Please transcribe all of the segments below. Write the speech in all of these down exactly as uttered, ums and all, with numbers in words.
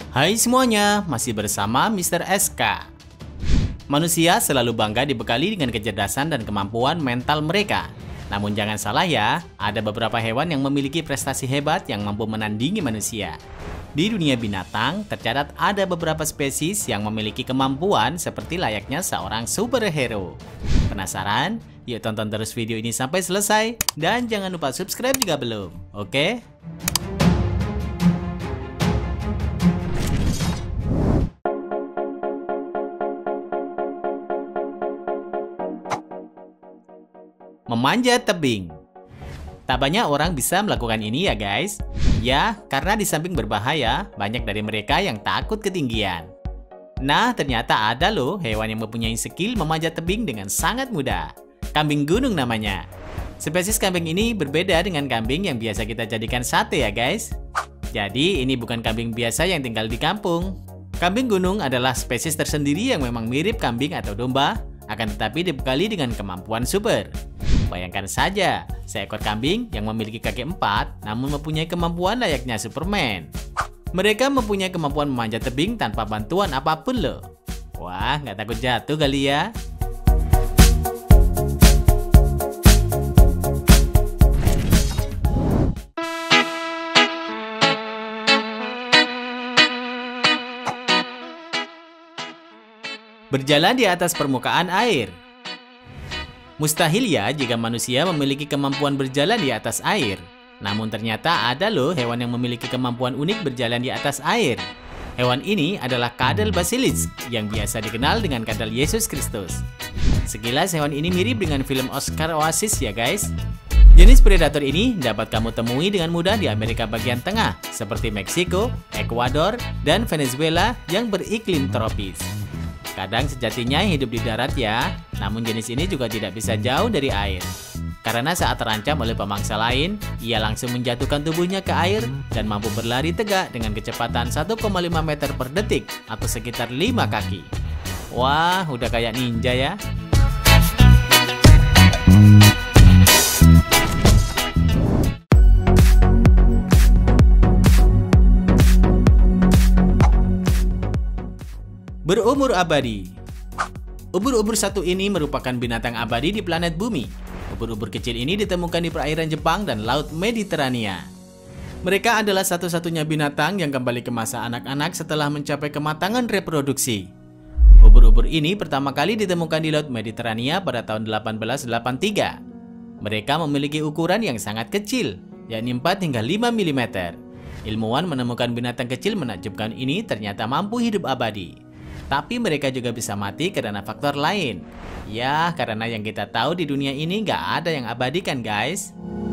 Hai semuanya, masih bersama mister S K. Manusia selalu bangga dibekali dengan kecerdasan dan kemampuan mental mereka. Namun jangan salah ya, ada beberapa hewan yang memiliki prestasi hebat yang mampu menandingi manusia. Di dunia binatang, tercatat ada beberapa spesies yang memiliki kemampuan seperti layaknya seorang superhero. Penasaran? Yuk tonton terus video ini sampai selesai. Dan jangan lupa subscribe jika belum, oke? Memanjat tebing. Tak banyak orang bisa melakukan ini ya guys. Ya, karena di samping berbahaya, banyak dari mereka yang takut ketinggian. Nah, ternyata ada loh hewan yang mempunyai skill memanjat tebing dengan sangat mudah. Kambing gunung namanya. Spesies kambing ini berbeda dengan kambing yang biasa kita jadikan sate ya guys. Jadi, ini bukan kambing biasa yang tinggal di kampung. Kambing gunung adalah spesies tersendiri yang memang mirip kambing atau domba, akan tetapi dibekali dengan kemampuan super. Bayangkan saja, seekor kambing yang memiliki kaki empat namun mempunyai kemampuan layaknya Superman. Mereka mempunyai kemampuan memanjat tebing tanpa bantuan apapun loh. Wah, nggak takut jatuh kali ya? Berjalan di atas permukaan air. Mustahil ya jika manusia memiliki kemampuan berjalan di atas air. Namun ternyata ada loh hewan yang memiliki kemampuan unik berjalan di atas air. Hewan ini adalah kadal basilisk yang biasa dikenal dengan kadal Yesus Kristus. Sekilas hewan ini mirip dengan film Oscar Oasis ya guys. Jenis predator ini dapat kamu temui dengan mudah di Amerika bagian tengah seperti Meksiko, Ekuador, dan Venezuela yang beriklim tropis. Kadang sejatinya hidup di darat ya, namun jenis ini juga tidak bisa jauh dari air. Karena saat terancam oleh pemangsa lain, ia langsung menjatuhkan tubuhnya ke air dan mampu berlari tegak dengan kecepatan satu koma lima meter per detik atau sekitar lima kaki. Wah, udah kayak ninja ya. Berumur abadi. Ubur-ubur satu ini merupakan binatang abadi di planet bumi. Ubur-ubur kecil ini ditemukan di perairan Jepang dan Laut Mediterania. Mereka adalah satu-satunya binatang yang kembali ke masa anak-anak setelah mencapai kematangan reproduksi. Ubur-ubur ini pertama kali ditemukan di Laut Mediterania pada tahun delapan belas delapan puluh tiga. Mereka memiliki ukuran yang sangat kecil, yakni empat hingga lima milimeter. Ilmuwan menemukan binatang kecil menakjubkan ini ternyata mampu hidup abadi. Tapi mereka juga bisa mati karena faktor lain. Ya, karena yang kita tahu di dunia ini nggak ada yang abadi kan guys.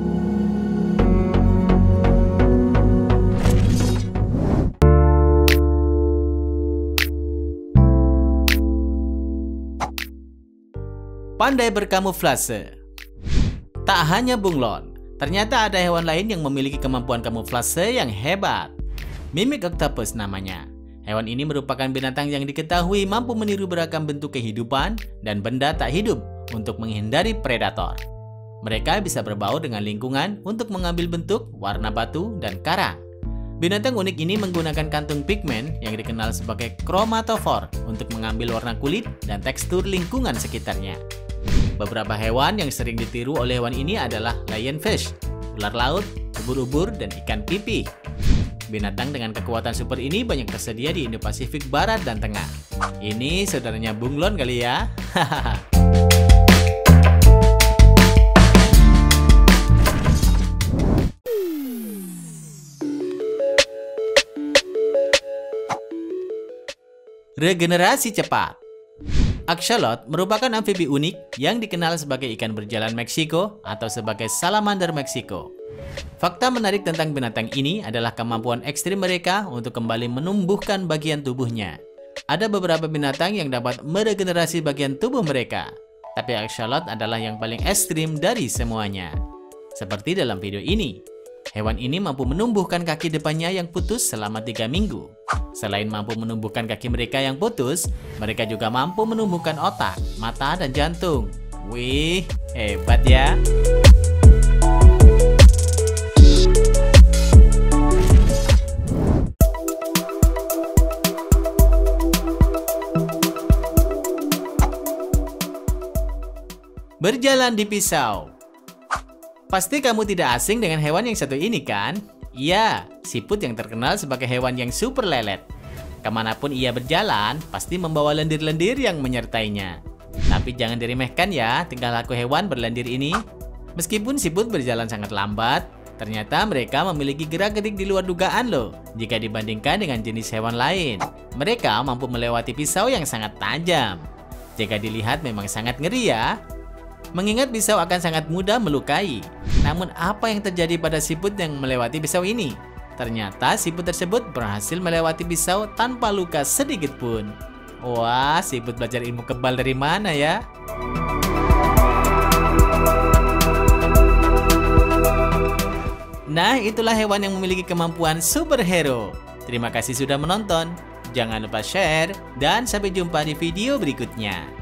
Pandai berkamuflase. Tak hanya bunglon, ternyata ada hewan lain yang memiliki kemampuan kamuflase yang hebat. Mimic octopus namanya. Hewan ini merupakan binatang yang diketahui mampu meniru beragam bentuk kehidupan dan benda tak hidup untuk menghindari predator. Mereka bisa berbau dengan lingkungan untuk mengambil bentuk, warna batu, dan karang. Binatang unik ini menggunakan kantung pigmen yang dikenal sebagai kromatofor untuk mengambil warna kulit dan tekstur lingkungan sekitarnya. Beberapa hewan yang sering ditiru oleh hewan ini adalah lionfish, ular laut, ubur-ubur, dan ikan pipih. Binatang dengan kekuatan super ini banyak tersedia di Indo-Pasifik Barat dan Tengah. Ini saudaranya bunglon kali ya. Regenerasi cepat. Axolotl merupakan amfibi unik yang dikenal sebagai ikan berjalan Meksiko atau sebagai salamander Meksiko. Fakta menarik tentang binatang ini adalah kemampuan ekstrim mereka untuk kembali menumbuhkan bagian tubuhnya. Ada beberapa binatang yang dapat meregenerasi bagian tubuh mereka, tapi axolotl adalah yang paling ekstrim dari semuanya. Seperti dalam video ini, hewan ini mampu menumbuhkan kaki depannya yang putus selama tiga minggu. Selain mampu menumbuhkan kaki mereka yang putus, mereka juga mampu menumbuhkan otak, mata, dan jantung. Wih, hebat ya! berjalan di pisau. Pasti kamu tidak asing dengan hewan yang satu ini kan? Iya, siput yang terkenal sebagai hewan yang super lelet. Kemanapun ia berjalan, pasti membawa lendir-lendir yang menyertainya. Tapi jangan diremehkan ya, tingkah laku hewan berlendir ini. Meskipun siput berjalan sangat lambat, ternyata mereka memiliki gerak-gerik di luar dugaan loh. Jika dibandingkan dengan jenis hewan lain, mereka mampu melewati pisau yang sangat tajam. Jika dilihat memang sangat ngeri ya. Mengingat pisau akan sangat mudah melukai. Namun apa yang terjadi pada siput yang melewati pisau ini? Ternyata siput tersebut berhasil melewati pisau tanpa luka sedikit pun. Wah, siput belajar ilmu kebal dari mana ya? Nah, itulah hewan yang memiliki kemampuan superhero. Terima kasih sudah menonton. Jangan lupa share dan sampai jumpa di video berikutnya.